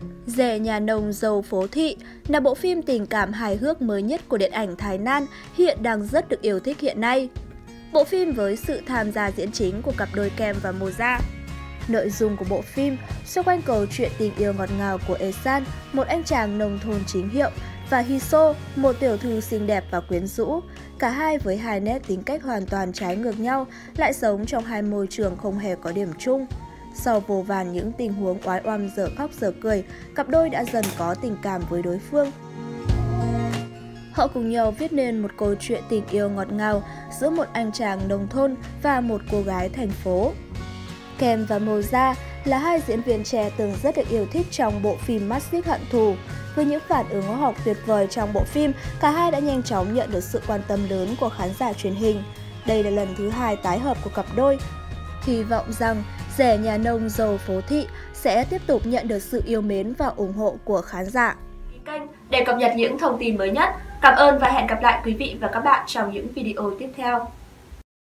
Rể nhà nông dâu phố thị là bộ phim tình cảm hài hước mới nhất của điện ảnh Thái Lan, hiện đang rất được yêu thích hiện nay. Bộ phim với sự tham gia diễn chính của cặp đôi Kem và Moza. Nội dung của bộ phim xoay quanh câu chuyện tình yêu ngọt ngào của Esan, một anh chàng nông thôn chính hiệu, và Hiso, một tiểu thư xinh đẹp và quyến rũ. Cả hai với hai nét tính cách hoàn toàn trái ngược nhau, lại sống trong hai môi trường không hề có điểm chung. Sau vô vàn những tình huống oái oăm dở khóc dở cười, cặp đôi đã dần có tình cảm với đối phương. Họ cùng nhau viết nên một câu chuyện tình yêu ngọt ngào giữa một anh chàng nông thôn và một cô gái thành phố. Kem và Moza là hai diễn viên trẻ từng rất được yêu thích trong bộ phim Mắt xích hận thù. Với những phản ứng hóa học tuyệt vời trong bộ phim, cả hai đã nhanh chóng nhận được sự quan tâm lớn của khán giả truyền hình. Đây là lần thứ hai tái hợp của cặp đôi. Hy vọng rằng Rể nhà nông dâu phố thị sẽ tiếp tục nhận được sự yêu mến và ủng hộ của khán giả. Kênh để cập nhật những thông tin mới nhất. Cảm ơn và hẹn gặp lại quý vị và các bạn trong những video tiếp theo.